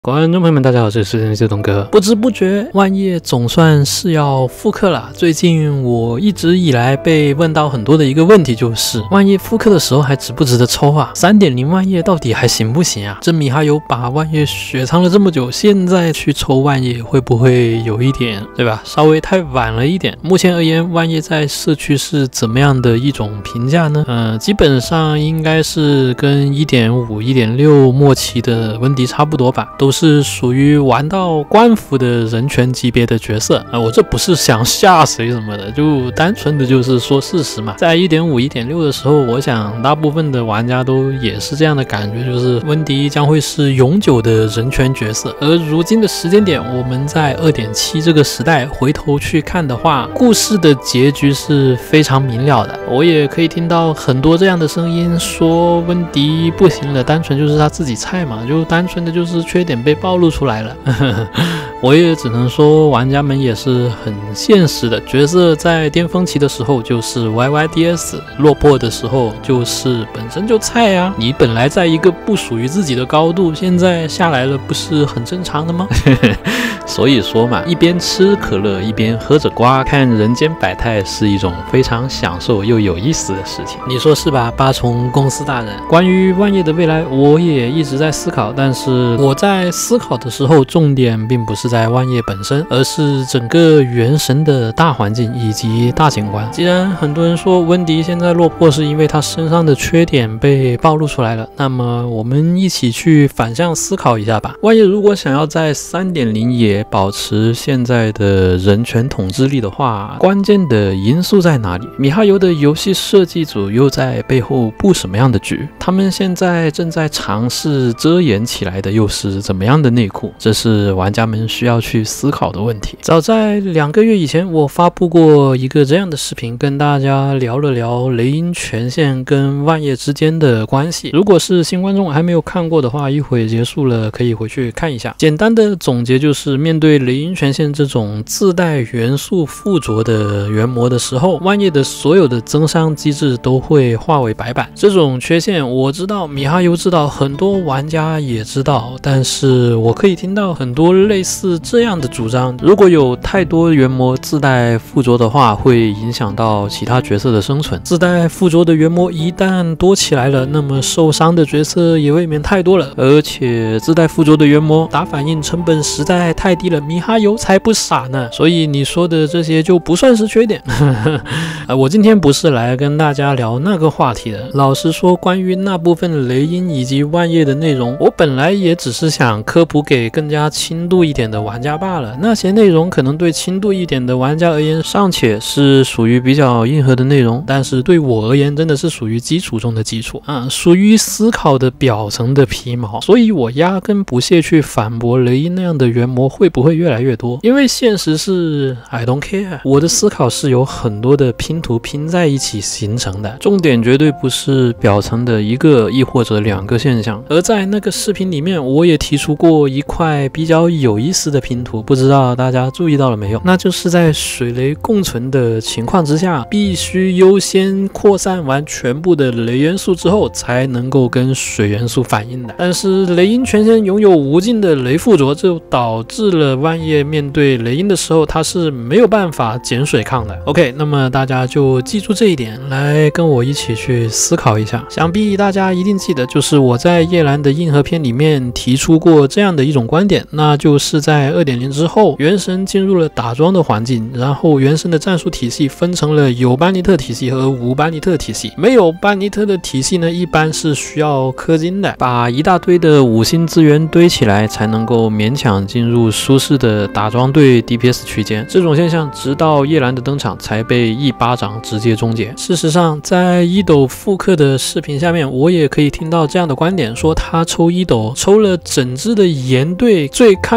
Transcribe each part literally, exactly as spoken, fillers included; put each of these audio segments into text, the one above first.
观众朋友们，大家好，这里是谢东哥。不知不觉，万叶总算是要复刻了。最近我一直以来被问到很多的一个问题就是，万叶复刻的时候还值不值得抽啊 ？三点零 万叶到底还行不行啊？这米哈游把万叶雪藏了这么久，现在去抽万叶会不会有一点，对吧？稍微太晚了一点。目前而言，万叶在社区是怎么样的一种评价呢？呃，基本上应该是跟 一点五、一点六 末期的温迪差不多吧，都是属于玩到官服的人权级别的角色啊、呃，我这不是想吓谁什么的，就单纯的就是说事实嘛。在 一点五、一点六 的时候，我想大部分的玩家都也是这样的感觉，就是温迪将会是永久的人权角色。而如今的时间点，我们在 二点七 这个时代回头去看的话，故事的结局是非常明了的。我也可以听到很多这样的声音，说温迪不行了，单纯就是他自己菜嘛，就单纯的就是缺点被暴露出来了。我也只能说玩家们也是很现实的，角色在巅峰期的时候就是 Y Y D S， 落魄的时候就是本身就菜啊，你本来在一个不属于自己的高度，现在下来了，不是很正常的吗？所以说嘛，一边吃可乐一边喝着瓜，看人间百态是一种非常享受又有意思的事情，你说是吧？八重公司大人。关于万叶的未来，我也一直在思考，但是我在思考的时候，重点并不是在万叶本身，而是整个原神的大环境以及大景观。既然很多人说温迪现在落魄是因为他身上的缺点被暴露出来了，那么我们一起去反向思考一下吧。万叶如果想要在 三点零 也保持现在的人权统治力的话，关键的因素在哪里？米哈游的游戏设计组又在背后布什么样的局？他们现在正在尝试遮掩起来的又是怎么样的内裤？这是玩家们需要去思考的问题。早在两个月以前，我发布过一个这样的视频，跟大家聊了聊雷音权限跟万叶之间的关系。如果是新观众还没有看过的话，一会结束了可以回去看一下。简单的总结就是，面对雷音权限这种自带元素附着的原模的时候，万叶的所有的增伤机制都会化为白板。这种缺陷我知道，米哈游知道，很多玩家也知道，但是我可以听到很多类似这样的主张，如果有太多原模自带附着的话，会影响到其他角色的生存。自带附着的原模一旦多起来了，那么受伤的角色也未免太多了，而且自带附着的原模打反应成本实在太低了，米哈游才不傻呢。所以你说的这些就不算是缺点。呃，我今天不是来跟大家聊那个话题的。老实说，关于那部分雷音以及万叶的内容，我本来也只是想科普给更加轻度一点的玩家罢了。那些内容可能对轻度一点的玩家而言尚且是属于比较硬核的内容，但是对我而言真的是属于基础中的基础啊，属于思考的表层的皮毛。所以我压根不屑去反驳雷音那样的原模会不会越来越多，因为现实是 I don't care。 我的思考是有很多的拼图拼在一起形成的，重点绝对不是表层的一个亦或者两个现象。而在那个视频里面，我也提出过一块比较有意思的拼图，不知道大家注意到了没有？那就是在水雷共存的情况之下，必须优先扩散完全部的雷元素之后，才能够跟水元素反应的。但是雷音全身拥有无尽的雷附着，就导致了万叶面对雷音的时候，它是没有办法减水抗的。OK， 那么大家就记住这一点，来跟我一起去思考一下。想必大家一定记得，就是我在叶兰的硬核篇里面提出过这样的一种观点，那就是在 二点零 之后，原神进入了打桩的环境，然后原神的战术体系分成了有班尼特体系和无班尼特体系。没有班尼特的体系呢，一般是需要氪金的，把一大堆的五星资源堆起来，才能够勉强进入舒适的打桩队 D P S 区间。这种现象直到叶兰的登场才被一巴掌直接终结。事实上，在一斗复刻的视频下面，我也可以听到这样的观点，说他抽一斗抽了整支的岩队最看重的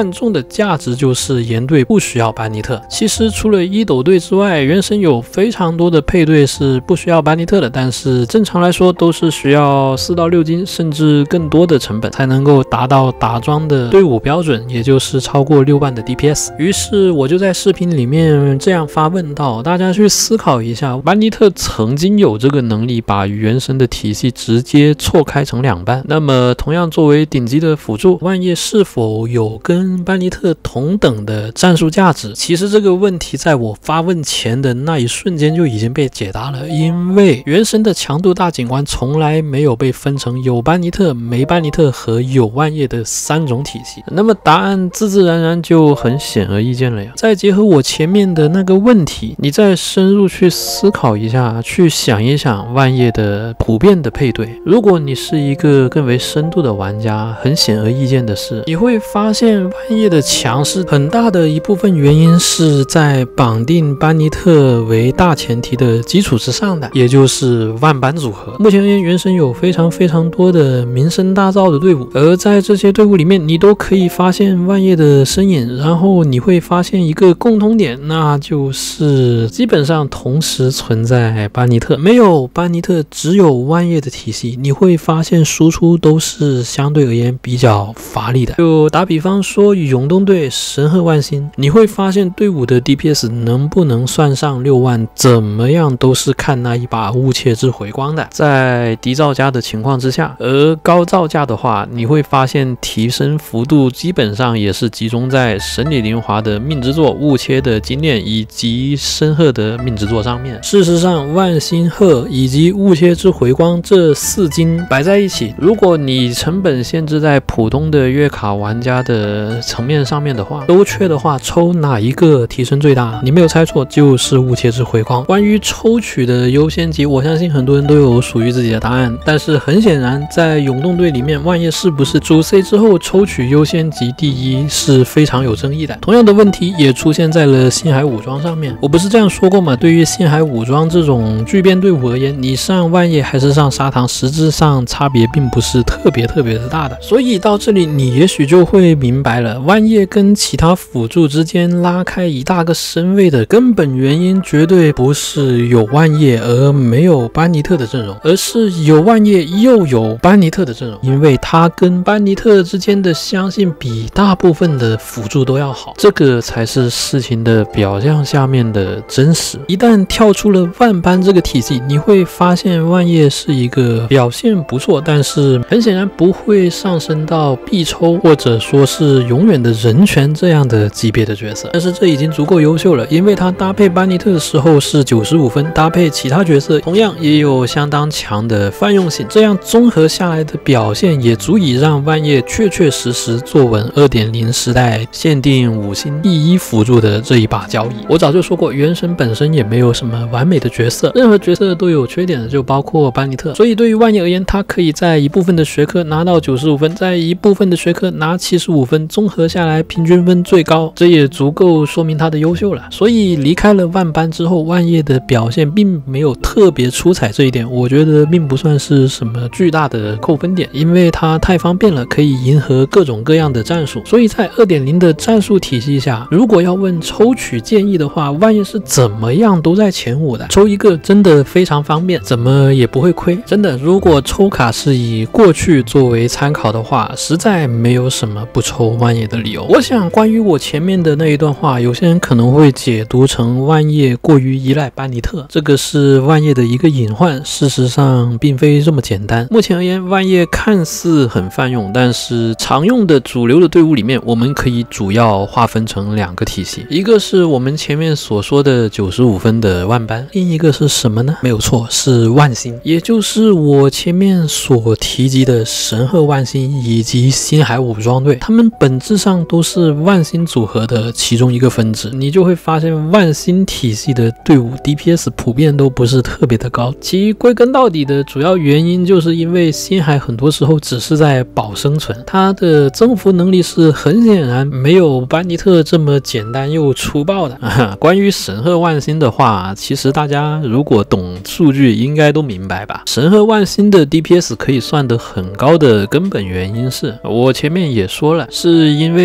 价值就是岩队不需要班尼特。其实除了一斗队之外，原神有非常多的配对是不需要班尼特的，但是正常来说都是需要四到六金甚至更多的成本才能够达到打桩的队伍标准，也就是超过六万的 D P S。 于是我就在视频里面这样发问到，大家去思考一下，班尼特曾经有这个能力把原神的体系直接错开成两半，那么同样作为顶级的辅助，万叶是否有跟班尼特同等的战术价值？其实这个问题在我发问前的那一瞬间就已经被解答了，因为原神的强度大景观从来没有被分成有班尼特、没班尼特和有万叶的三种体系，那么答案自自然然就很显而易见了呀。再结合我前面的那个问题，你再深入去思考一下，去想一想万叶的普遍的配对。如果你是一个更为深度的玩家，很显而易见的是，你会发现万叶的强势很大的一部分原因是在绑定班尼特为大前提的基础之上的，也就是万班组合。目前而言，原神有非常非常多的名声大噪的队伍，而在这些队伍里面，你都可以发现万叶的身影，然后你会发现一个共通点，那就是基本上同时存在班尼特。没有班尼特，只有万叶的体系，你会发现输出都是相对而言比较乏力的。就打比方说永动队神鹤万星，你会发现队伍的 D P S 能不能算上六万，怎么样都是看那一把雾切之回光的。在低造价的情况之下，而高造价的话，你会发现提升幅度基本上也是集中在神里灵华的命之作、雾切的精炼以及深鹤的命之作上面。事实上，万星鹤以及雾切之回光这四金摆在一起，如果你成本限制在普通的月卡玩家的层面上面的话，都缺的话，抽哪一个提升最大？你没有猜错，就是雾切之回光。关于抽取的优先级，我相信很多人都有属于自己的答案，但是很显然，在永动队里面，万叶是不是主 C 之后抽取优先级第一是非常有争议的。同样的问题也出现在了星海武装上面。我不是这样说过吗？对于星海武装这种巨变队伍而言，你上万叶还是上砂糖，实质上差别并不是特别特别的大的。所以到这里，你也许就会明白了，万叶跟其他辅助之间拉开一大个身位的根本原因，绝对不是有万叶而没有班尼特的阵容，而是有万叶又有班尼特的阵容，因为他跟班尼特之间的相性比大部分的辅助都要好，这个才是事情的表象下面的真实。一旦跳出了万班这个体系，你会发现万叶是一个表现不错，但是很显然不会上升到必抽或者说是永远的人权这样的级别的角色，但是这已经足够优秀了，因为他搭配班尼特的时候是九十五分，搭配其他角色同样也有相当强的泛用性，这样综合下来的表现也足以让万叶确确实实坐稳 二点零 时代限定五星第一辅助的这一把交椅。我早就说过，原神本身也没有什么完美的角色，任何角色都有缺点的，就包括班尼特。所以对于万叶而言，他可以在一部分的学科拿到九十五分，在一部分的学科拿七十五分，综合下来平均分最高，这也足够说明他的优秀了。所以离开了万班之后，万叶的表现并没有特别出彩，这一点我觉得并不算是什么巨大的扣分点，因为他太方便了，可以迎合各种各样的战术。所以在 二点零 的战术体系下，如果要问抽取建议的话，万叶是怎么样都在前五的，抽一个真的非常方便，怎么也不会亏。真的，如果抽卡是以过去作为参考的话，实在没有什么不抽万叶的理由。我想关于我前面的那一段话，有些人可能会解读成万叶过于依赖班尼特，这个是万叶的一个隐患，事实上并非这么简单。目前而言，万叶看似很泛用，但是常用的主流的队伍里面，我们可以主要划分成两个体系，一个是我们前面所说的九十五分的万班，另一个是什么呢？没有错，是万星，也就是我前面所提及的神鹤万星以及星海武装队，他们本质上都是万星组合的其中一个分支。你就会发现万星体系的队伍 D P S 普遍都不是特别的高，其归根到底的主要原因就是因为星海很多时候只是在保生存，它的增幅能力是很显然没有班尼特这么简单又粗暴的。关于神鹤万星的话，其实大家如果懂数据应该都明白吧。神鹤万星的 D P S 可以算得很高的根本原因是，我前面也说了，是因为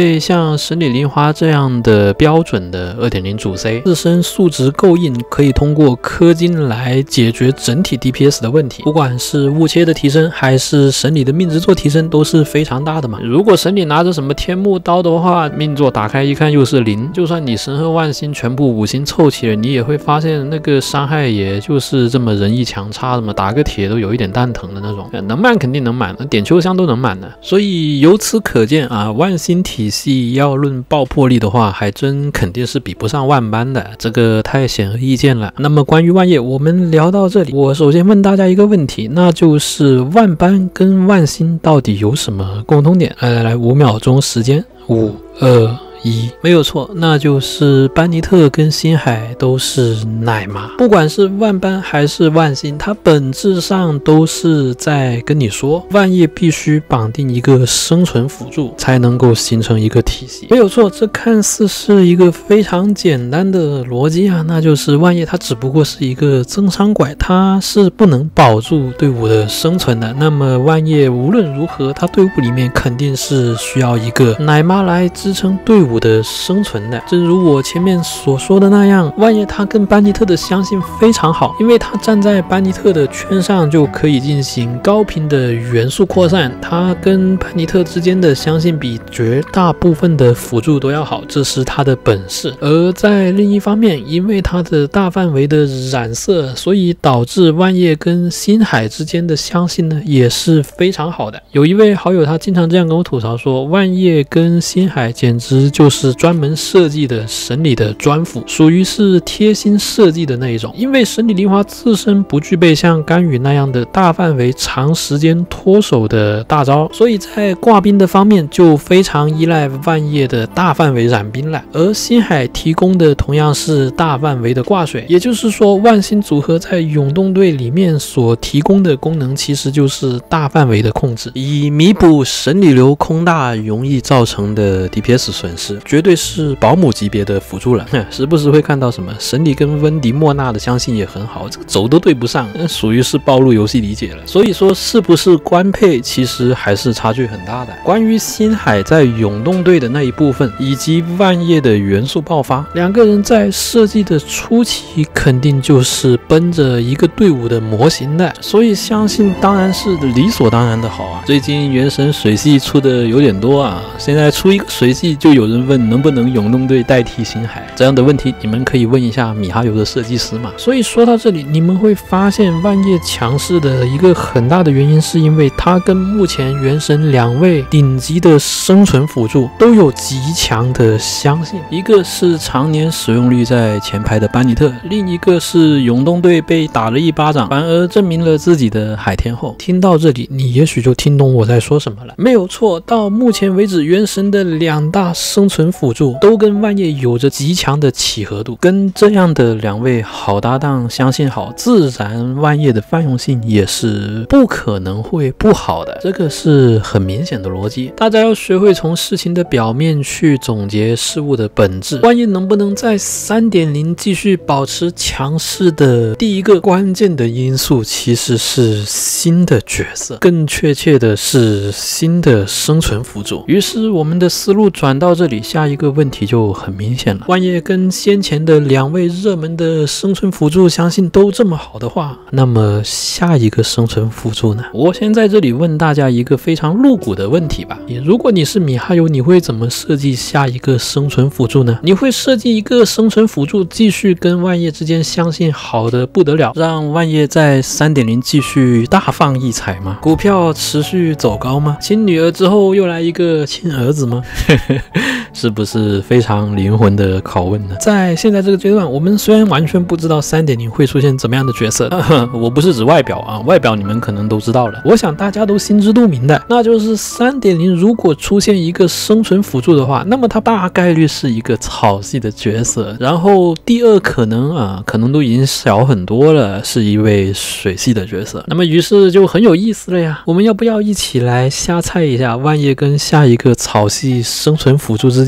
为像神里莲花这样的标准的 二点零 主 C， 自身数值够硬，可以通过氪金来解决整体 D P S 的问题，不管是物切的提升还是神里的命值座提升都是非常大的嘛。如果神里拿着什么天幕刀的话，命座打开一看又是零，就算你神和万星全部五星凑齐了，你也会发现那个伤害也就是这么人一强差的嘛，打个铁都有一点蛋疼的那种，能满肯定能满，点秋香都能满的。所以由此可见啊，万星体系要论爆破力的话，还真肯定是比不上万般的，这个太显而易见了。那么关于万叶，我们聊到这里，我首先问大家一个问题，那就是万般跟万星到底有什么共通点？来来来，五秒钟时间，五二一，没有错，那就是班尼特跟星海都是奶妈。不管是万般还是万星，它本质上都是在跟你说，万叶必须绑定一个生存辅助，才能够形成一个体系。没有错，这看似是一个非常简单的逻辑啊，那就是万叶它只不过是一个增伤拐，它是不能保住队伍的生存的。那么万叶无论如何，它队伍里面肯定是需要一个奶妈来支撑队伍的生存的。正如我前面所说的那样，万叶他跟班尼特的相性非常好，因为他站在班尼特的圈上就可以进行高频的元素扩散，他跟班尼特之间的相性比绝大部分的辅助都要好，这是他的本事。而在另一方面，因为他的大范围的染色，所以导致万叶跟星海之间的相性呢也是非常好的。有一位好友他经常这样跟我吐槽说，万叶跟星海简直就是专门设计的神里的专辅，属于是贴心设计的那一种。因为神里莲花自身不具备像甘雨那样的大范围长时间脱手的大招，所以在挂兵的方面就非常依赖万叶的大范围染兵了。而星海提供的同样是大范围的挂水，也就是说万星组合在永动队里面所提供的功能其实就是大范围的控制，以弥补神里流空大容易造成的 D P S 损失，绝对是保姆级别的辅助了。时不时会看到什么神里跟温迪莫娜的相性也很好，这个轴都对不上，属于是暴露游戏理解了。所以说是不是官配其实还是差距很大的。关于星海在永动队的那一部分以及万叶的元素爆发，两个人在设计的初期肯定就是奔着一个队伍的模型的，所以相信当然是理所当然的好啊。最近原神水系出的有点多啊，现在出一个水系就有人问能不能永动队代替星海，这样的问题你们可以问一下米哈游的设计师嘛。所以说到这里，你们会发现万叶强势的一个很大的原因是因为他跟目前原神两位顶级的生存辅助都有极强的相性，一个是常年使用率在前排的班尼特，另一个是永动队被打了一巴掌反而证明了自己的海天后。听到这里你也许就听懂我在说什么了。没有错，到目前为止原神的两大生存辅助都跟万叶有着极强的契合度，跟这样的两位好搭档相信好，自然万叶的泛用性也是不可能会不好的，这个是很明显的逻辑。大家要学会从事情的表面去总结事物的本质。万叶能不能在 三点零 继续保持强势的第一个关键的因素其实是新的角色，更确切的是新的生存辅助。于是我们的思路转到这里，下一个问题就很明显了。万叶跟先前的两位热门的生存辅助相信都这么好的话，那么下一个生存辅助呢？我先在这里问大家一个非常露骨的问题吧，如果你是米哈游，你会怎么设计下一个生存辅助呢？你会设计一个生存辅助继续跟万叶之间相信好的不得了，让万叶在 三点零 继续大放异彩吗？股票持续走高吗？亲女儿之后又来一个亲儿子吗？是不是非常灵魂的拷问呢？在现在这个阶段，我们虽然完全不知道 三点零 会出现怎么样的角色，我不是指外表啊，外表你们可能都知道了，我想大家都心知肚明的，那就是 三点零 如果出现一个生存辅助的话，那么它大概率是一个草系的角色，然后第二可能啊，可能都已经小很多了，是一位水系的角色。那么于是就很有意思了呀，我们要不要一起来瞎猜一下万叶跟下一个草系生存辅助之间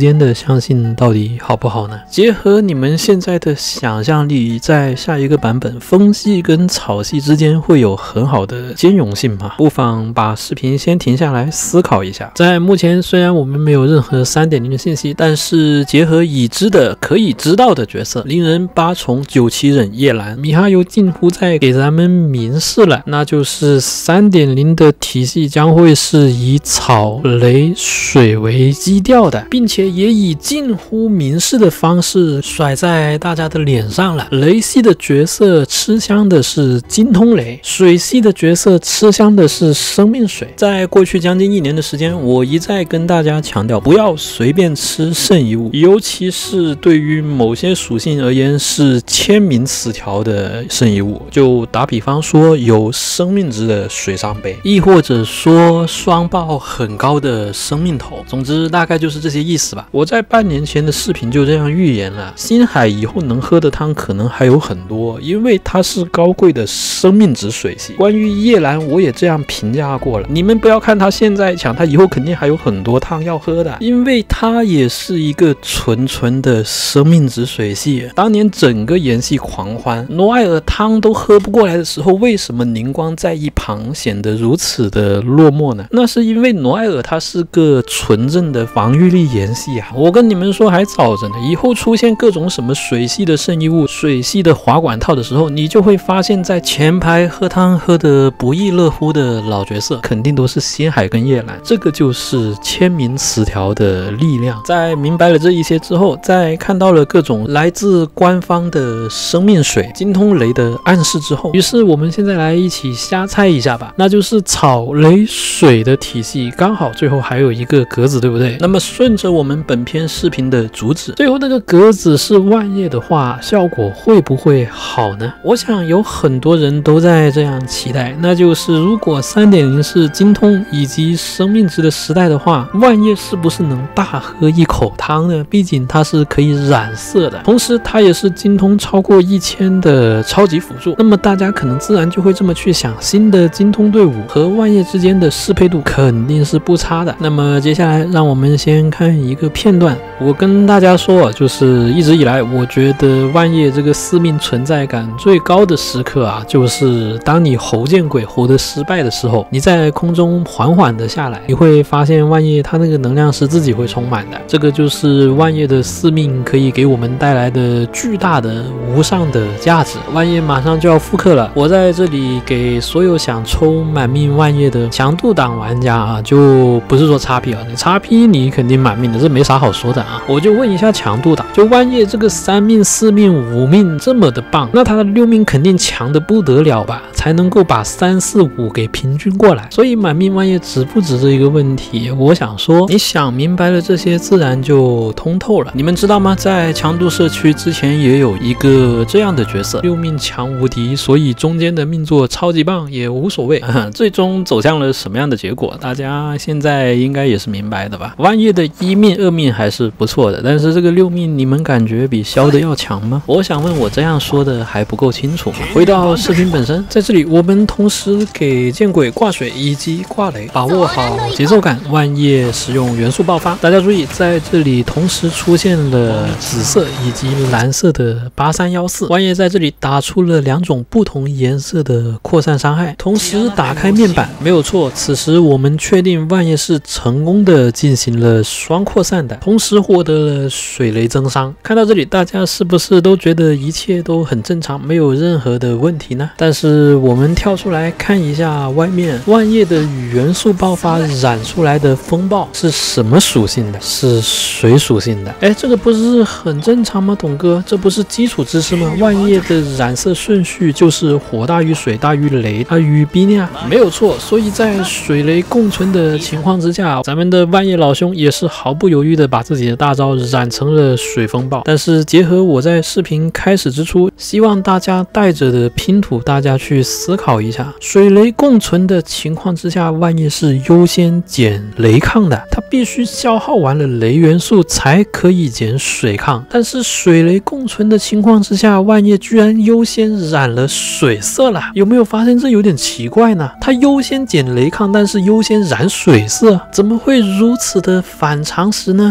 间的相性到底好不好呢？结合你们现在的想象力，在下一个版本风系跟草系之间会有很好的兼容性吗？不妨把视频先停下来思考一下。在目前虽然我们没有任何 三点零 的信息，但是结合已知的可以知道的角色，灵人八重九旗忍叶兰，米哈游近乎在给咱们明示了，那就是 三点零 的体系将会是以草雷水为基调的，并且也以近乎明示的方式甩在大家的脸上了。雷系的角色吃香的是精通雷，水系的角色吃香的是生命水。在过去将近一年的时间，我一再跟大家强调，不要随便吃圣遗物，尤其是对于某些属性而言是签名词条的圣遗物。就打比方说，有生命值的水上杯，亦或者说双爆很高的生命头。总之大概就是这些意思吧。我在半年前的视频就这样预言了，星海以后能喝的汤可能还有很多，因为它是高贵的生命值水系。关于叶兰我也这样评价过了，你们不要看它现在强，它以后肯定还有很多汤要喝的，因为它也是一个纯纯的生命值水系。当年整个研系狂欢，诺艾尔汤都喝不过来的时候，为什么宁光在一旁显得如此的落寞呢？那是因为诺艾尔它是个纯正的防御力研系啊！我跟你们说还早着呢，以后出现各种什么水系的圣遗物、水系的滑管套的时候，你就会发现在前排喝汤喝得不亦乐乎的老角色，肯定都是星海跟叶兰。这个就是签名词条的力量。在明白了这一些之后，在看到了各种来自官方的生命水、精通雷的暗示之后，于是我们现在来一起瞎猜一下吧，那就是草雷水的体系，刚好最后还有一个格子，对不对？那么顺着我们本篇视频的主旨，最后那个格子是万叶的话，效果会不会好呢？我想有很多人都在这样期待，那就是如果 三点零 是精通以及生命值的时代的话，万叶是不是能大喝一口汤呢？毕竟它是可以染色的，同时它也是精通超过一千的超级辅助，那么大家可能自然就会这么去想，新的精通队伍和万叶之间的适配度肯定是不差的。那么接下来让我们先看一个片段。我跟大家说，就是一直以来我觉得万叶这个司命存在感最高的时刻啊，就是当你猴见鬼猴的失败的时候，你在空中缓缓的下来，你会发现万叶它那个能量是自己会充满的，这个就是万叶的司命可以给我们带来的巨大的无上的价值。万叶马上就要复刻了，我在这里给所有想抽满命万叶的强度档玩家啊，就不是说 X P 啊，你 X P 你肯定满命的，这没啥好说的啊。我就问一下强度档，就万叶这个三命四命五命这么的棒，那他的六命肯定强的不得了吧，才能够把三四五给平均过来。所以满命万叶值不值这一个问题，我想说你想明白了这些，自然就通透了。你们知道吗？在强度社区之前也有一个这样的角色，六命强无敌，所以中间的命座超级棒也无所谓、啊、最终走向了什么样的结果，大家现在应该也是明白的吧。万叶的一命二命还是不错的，但是这个六命你们感觉比萧的要强吗？我想问，我这样说的还不够清楚吗？回到视频本身，在这里我们同时给见鬼挂水以及挂雷，把握好节奏感。万叶使用元素爆发，大家注意，在这里同时出现了紫色以及蓝色的八三一四，万叶在这里打出了两种不同颜色的扩散伤害，同时打开面板，没有错。此时我们确定万叶是成功的进行了双扩散的，同时获得了水雷增伤。看到这里，大家是不是都觉得一切都很正常，没有任何的问题呢？但是我们跳出来看一下外面，万叶的元素爆发染出来的风暴是什么属性的？是水属性的。哎，这个不是很正常吗？董哥，这不是基础知识吗？万叶的染色顺序就是火大于水大于雷大于冰呀，没有错。所以在水雷共存的情况之下，咱们的万叶老兄也是毫不犹豫的把自己的大招染成了水风暴。但是结合我在视频开始之初希望大家带着的拼图，大家去思考一下，水雷共存的情况之下，万叶是优先减雷抗的，它必须消耗完了雷元素才可以减水抗。但是水雷共存的情况之下，万叶居然优先染了水色了，有没有发现这有点奇怪呢？它优先减雷抗，但是优先染水色，怎么会如此的反常识呢？万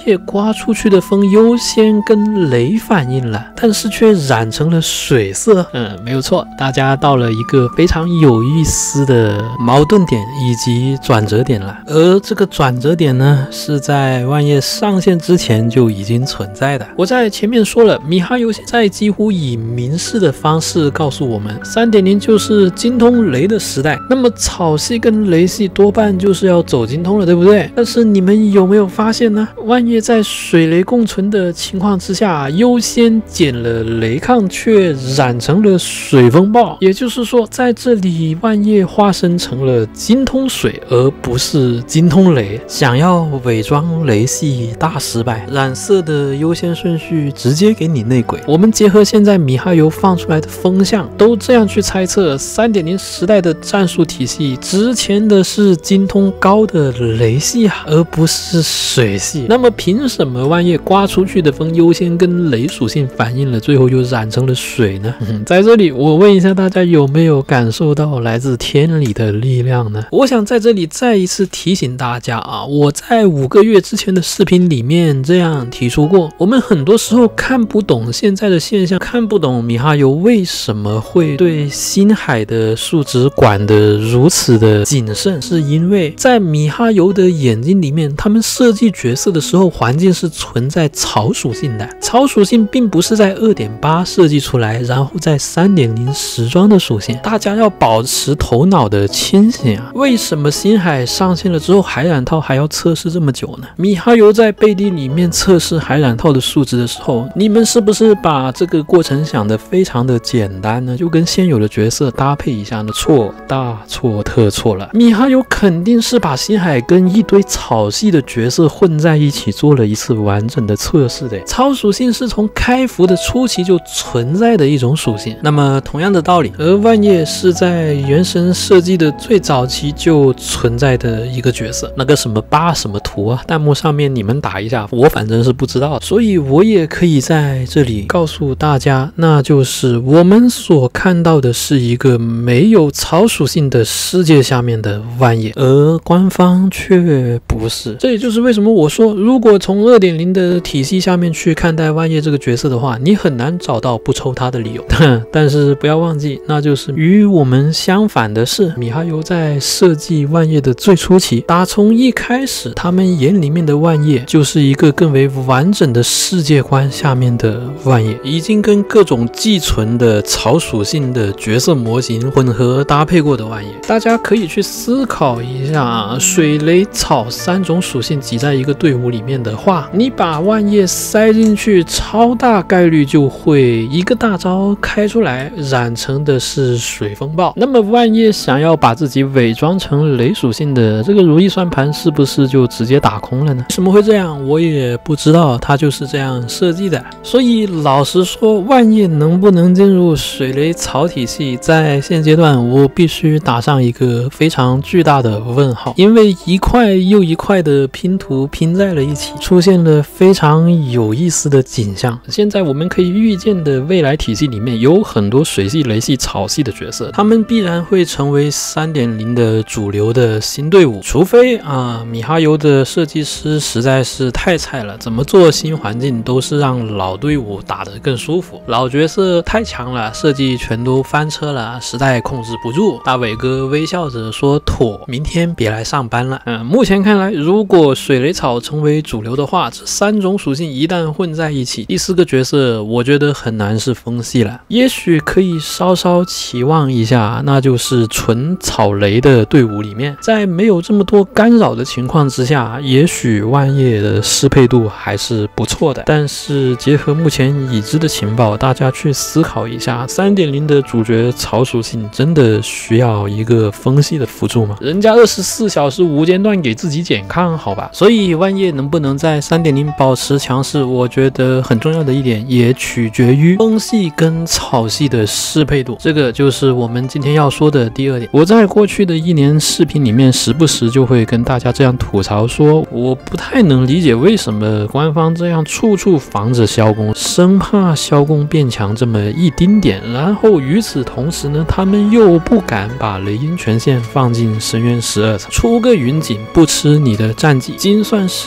叶刮出去的风优先跟雷反应了，但是却染成了水色。嗯，没有错，大家到了一个非常有意思的矛盾点以及转折点了。而这个转折点呢，是在万叶上线之前就已经存在的。我在前面说了，米哈游现在几乎以明示的方式告诉我们 三点零 就是精通雷的时代，那么草系跟雷系多半就是要走精通了，对不对？但是你们有没有发现呢？万叶在水雷共存的情况之下，优先减了雷抗，却染成了水风暴。也就是说，在这里万叶化身成了精通水，而不是精通雷。想要伪装雷系大失败，染色的优先顺序直接给你内鬼。我们结合现在米哈游放出来的风向，都这样去猜测 三点零 时代的战术体系，值钱的是精通高的雷系啊，而不是水系。那么凭什么万叶刮出去的风优先跟雷属性反应了，最后又染成了水呢？嗯、在这里我问一下大家，有没有感受到来自天理的力量呢？我想在这里再一次提醒大家啊，我在五个月之前的视频里面这样提出过，我们很多时候看不懂现在的现象，看不懂米哈游为什么会对星海的数值管得如此的谨慎，是因为在米哈游的眼睛里面，他们设计角色的时候，环境是存在草属性的。草属性并不是在 二点八 设计出来，然后在 三点零 时装的属性。大家要保持头脑的清醒啊！为什么星海上线了之后，海染套还要测试这么久呢？米哈游在贝蒂里面测试海染套的数值的时候，你们是不是把这个过程想得非常的简单呢？就跟现有的角色搭配一下呢？错，大错特错了。米哈游肯定是把星海跟一堆草系的角色混在一起做了一次完整的测试的。草属性是从开服的初期就存在的一种属性，那么同样的道理，而万叶是在原神设计的最早期就存在的一个角色。那个什么八什么图啊，弹幕上面你们打一下，我反正是不知道，所以我也可以在这里告诉大家，那就是我们所看到的是一个没有草属性的世界下面的万叶，而官方却不是。这也就是为什么我说，如果从 二点零 的体系下面去看待万叶这个角色的话，你很难找到不抽他的理由。但是不要忘记，那就是与我们相反的是，米哈游在设计万叶的最初期，打从一开始他们眼里面的万叶就是一个更为完整的世界观下面的万叶，已经跟各种寄存的草属性的角色模型混合搭配过的万叶。大家可以去思考一下，水雷草三种属性挤在一个队伍里面的话，你把万叶塞进去，超大概率就会一个大招开出来，染成的是水风暴。那么万叶想要把自己伪装成雷属性的这个如意算盘，是不是就直接打空了呢？为什么会这样，我也不知道，它就是这样设计的。所以老实说，万叶能不能进入水雷草体系，在现阶段我必须打上一个非常巨大的问号，因为一块又一块的拼图拼在了一起，出现了非常有意思的景象。现在我们可以预见的未来体系里面有很多水系、雷系、草系的角色，他们必然会成为 三点零 的主流的新队伍，除非啊米哈游的设计师实在是太菜了，怎么做新环境都是让老队伍打得更舒服，老角色太强了，设计全都翻车了，实在控制不住。大伟哥微笑着说妥，明天别来上班了。嗯，目前看来，如果水雷草成为主流的话，这三种属性一旦混在一起，第四个角色我觉得很难是风系了。也许可以稍稍期望一下，那就是纯草雷的队伍里面，在没有这么多干扰的情况之下，也许万叶的适配度还是不错的。但是结合目前已知的情报，大家去思考一下， 三点零 的主角草属性真的需要一个风系的辅助吗？人家二十四小时无间断给自己减抗，好吧。所以万叶能不能在 三点零 保持强势，我觉得很重要的一点也取决于风系跟草系的适配度，这个就是我们今天要说的第二点。我在过去的一年视频里面时不时就会跟大家这样吐槽说，我不太能理解为什么官方这样处处防着萧公，生怕萧公变强这么一丁点，然后与此同时呢，他们又不敢把雷音权限放进深渊十二层，出个云锦不吃你的战绩，精算师给你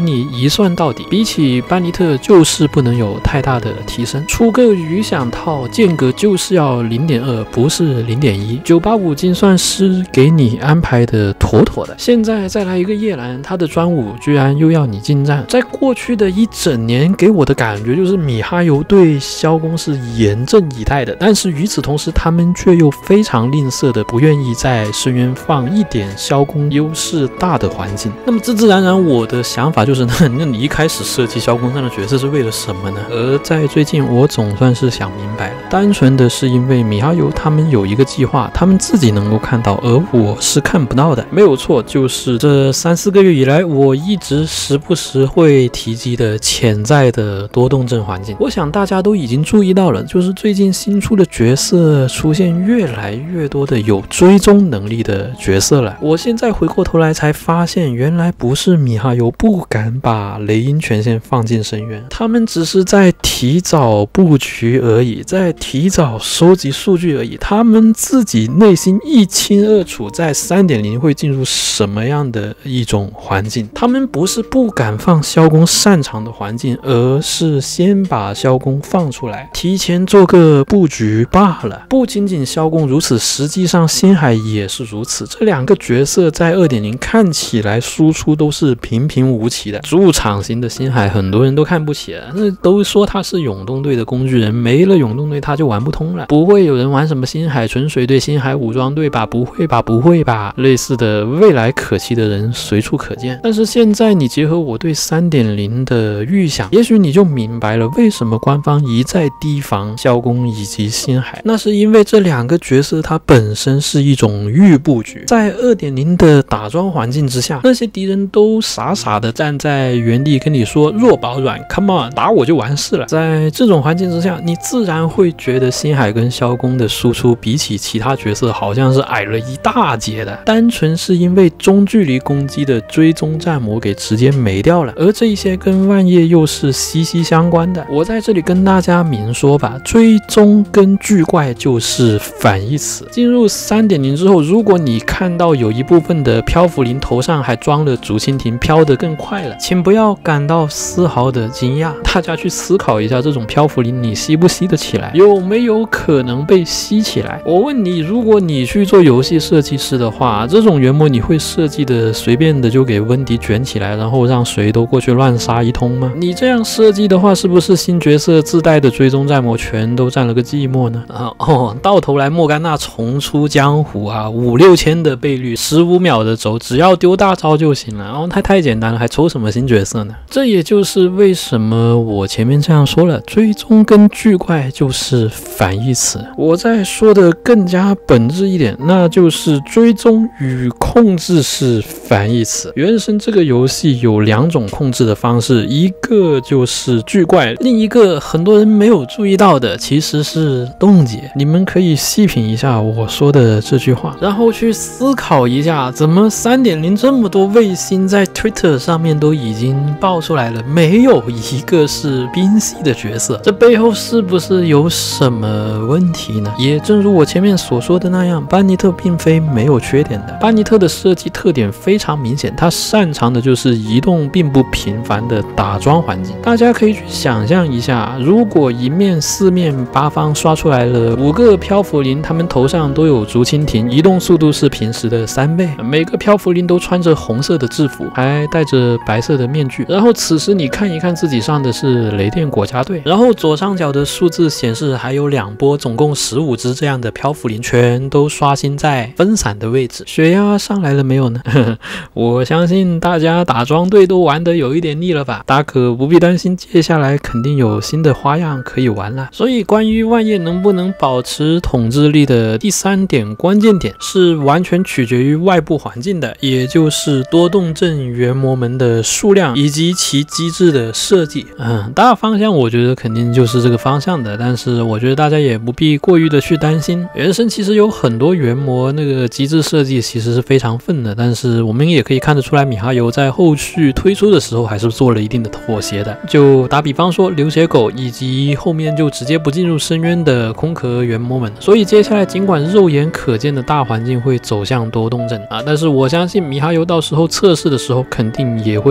你一算到底，比起班尼特就是不能有太大的提升。出个余响套间隔就是要 零点二， 不是 零点一。 九八五精算师给你安排的妥妥的，现在再来一个叶兰，他的专武居然又要你近战。在过去的一整年给我的感觉就是米哈游对萧公是严阵以待的，但是与此同时他们却又非常吝啬的不愿意在深渊放一点萧公优势大的环境。那么自自然然我的想法就是那那你一开始设计萧公这样的角色是为了什么呢？而在最近我总算是想明白了，单纯的是因为米哈游他们有一个计划，他们自己能够看到，而我是看不到的。没有错，就是这三四个月以来我一直时不时会提及的潜在的多动症环境。我想大家都已经注意到了，就是最近新出的角色出现越来越多的有追踪能力的角色了。我现在回过头来才发现，原来不是米哈游不敢把雷音权限放进深渊，他们只是在提早布局而已，在提早收集数据而已。他们自己内心一清二楚，在 三点零 会进入什么样的一种环境。他们不是不敢放萧公擅长的环境，而是先把萧公放出来，提前做个布局罢了。不仅仅萧公如此，实际上星海也是如此。这两个角色在 二点零 看起来输出都是平平无奇的。主场型的星海很多人都看不起了，那都说他是永动队的工具人，没了永动队他就玩不通了。不会有人玩什么星海纯水队、星海武装队吧？不会吧，不会吧。类似的未来可期的人随处可见。但是现在你结合我对 三点零 的预想，也许你就明白了为什么官方一再提防萧公以及星海。那是因为这两个角色它本身是一种预布局，在 二点零 的打桩环境之下，那些敌人都傻傻的站在原地跟你说弱保软 come on 打我就完事了。在这种环境之下，你自然会觉得星海跟萧公的输出比起其他角色好像是矮了一大截的，单纯是因为中距离攻击的追踪战魔给直接没掉了，而这一些跟万叶又是息息相关的。我在这里跟大家明说吧，追踪跟巨怪就是反义词。进入 三点零 之后，如果你看到有一部分的漂浮灵头上还装了竹蜻蜓，飘得更快了，请不要感到丝毫的惊讶。大家去思考一下，这种漂浮灵你吸不吸得起来？有没有可能被吸起来？我问你，如果你去做游戏设计师的话，这种原模你会设计的随便的就给温迪卷起来，然后让谁都过去乱杀一通吗？你这样设计的话，是不是新角色自带的追踪战魔全都占了个寂寞呢？啊哦，到头来莫甘娜重出江湖啊，五六千的倍率，十五秒的轴，只要丢大招就行了。然后太太简单了，还抽什么新角色呢？这也就是为什么我前面这样说了，追踪跟巨怪就是反义词。我再说的更加本质一点，那就是追踪与控制是反义词。原神这个游戏有两种控制的方式，一个就是巨怪，另一个很多人没有注意到的其实是冻结。你们可以细品一下我说的这句话，然后去思考一下，怎么 三点零 这么多卫星在 Twitter 上面都已经爆出来了，没有一个是冰系的角色，这背后是不是有什么问题呢？也正如我前面所说的那样，班尼特并非没有缺点的。班尼特的设计特点非常明显，他擅长的就是移动并不频繁的打桩环境。大家可以去想象一下，如果一面四面八方刷出来了五个漂浮灵，他们头上都有竹蜻蜓，移动速度是平时的三倍，每个漂浮灵都穿着红色的制服，还戴着白色的面具。然后此时你看一看自己上的是雷电国家队，然后左上角的数字显示还有两波，总共十五只这样的漂浮灵，全都刷新在分散的位置。血压上来了没有呢？我相信大家打桩队都玩得有一点腻了吧，大可不必担心，接下来肯定有新的花样可以玩了。所以关于万叶能不能保持统治力的第三点关键点是完全取决于外部环境的，也就是多动症原魔们的数量以及其机制的设计。嗯，大方向我觉得肯定就是这个方向的，但是我觉得大家也不必过于的去担心。原神其实有很多原魔那个机制设计其实是非常愤的，但是我们也可以看得出来，米哈游在后续推出的时候还是做了一定的妥协的。就打比方说流血狗，以及后面就直接不进入深渊的空壳原魔们。所以接下来尽管肉眼可见的大环境会走向多动症啊，但是我相信米哈游到时候测试的时候肯定也会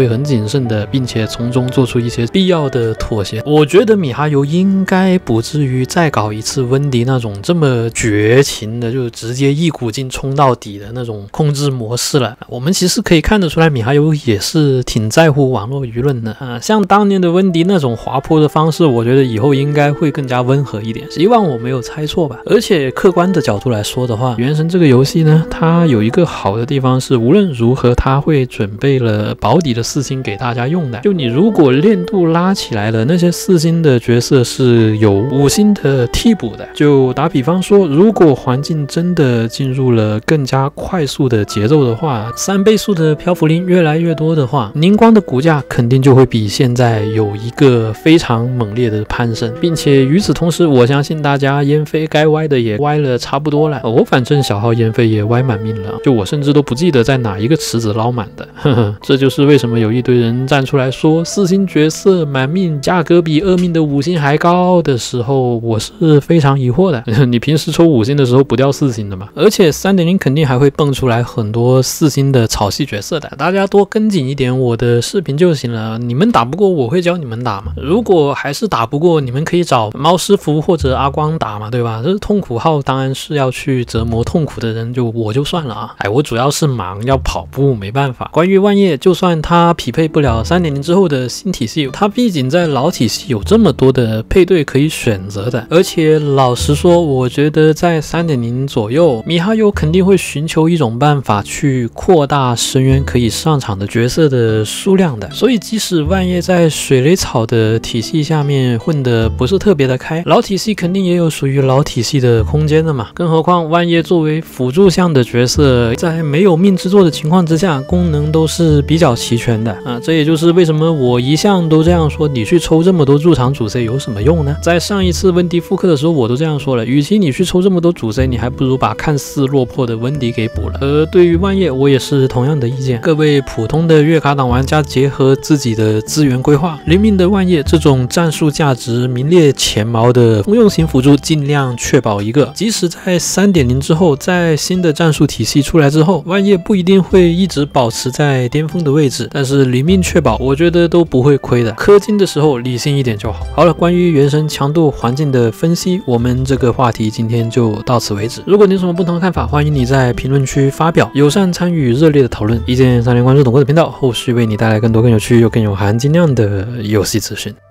很谨慎的，并且从中做出一些必要的妥协。我觉得米哈游应该不至于再搞一次温迪那种这么绝情的，就直接一股劲冲到底的那种控制模式了。我们其实可以看得出来，米哈游也是挺在乎网络舆论的啊。像当年的温迪那种滑坡的方式，我觉得以后应该会更加温和一点。希望我没有猜错吧。而且客观的角度来说的话，原神这个游戏呢，它有一个好的地方是，无论如何它会准备了保底的四星给大家用的。就你如果练度拉起来了，那些四星的角色是有五星的替补的。就打比方说，如果环境真的进入了更加快速的节奏的话，三倍速的漂浮林越来越多的话，凝光的股价肯定就会比现在有一个非常猛烈的攀升，并且与此同时，我相信大家烟飞该歪的也歪了差不多了。我反正小号烟飞也歪满命了，就我甚至都不记得在哪一个池子捞满的。呵呵，这就是为什么有一堆人站出来说四星角色满命价格比二命的五星还高的时候，我是非常疑惑的。你平时抽五星的时候不掉四星的吗？而且 三点零 肯定还会蹦出来很多四星的草系角色的，大家多跟紧一点我的视频就行了。你们打不过我会教你们打嘛，如果还是打不过，你们可以找猫师傅或者阿光打嘛，对吧？这是痛苦号，当然是要去折磨痛苦的人，就我就算了啊。哎，我主要是忙要跑步，没办法。关于万叶，就算它匹配不了 三点零 之后的新体系，它毕竟在老体系有这么多的配对可以选择的。而且老实说，我觉得在 三点零 左右，米哈游肯定会寻求一种办法去扩大深渊可以上场的角色的数量的。所以即使万叶在水雷草的体系下面混得不是特别的开，老体系肯定也有属于老体系的空间的嘛。更何况万叶作为辅助项的角色，在没有命制作的情况之下，功能都是比较齐全的啊。这也就是为什么我一向都这样说，你去抽这么多驻场主 C 有什么用呢？在上一次温迪复刻的时候，我都这样说了，与其你去抽这么多主 C， 你还不如把看似落魄的温迪给补了。而对于万叶，我也是同样的意见。各位普通的月卡党玩家，结合自己的资源规划，灵敏的万叶这种战术价值名列前茅的通用型辅助，尽量确保一个。即使在 三点零 之后，在新的战术体系出来之后，万叶不一定会一直保持在巅峰的位置，但是灵敏确保，我觉得都不会亏的。氪金的时候理性一点就好。好了，关于原神强度环境的分析，我们这个话题今天就到此为止。如果你有什么不同的看法，欢迎你在评论区发表，友善参与热烈的讨论。一键三连关注董哥的频道，后续为你带来更多更有趣又更有含金量的游戏资讯。